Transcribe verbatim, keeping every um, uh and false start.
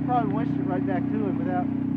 probably winched it right back to him without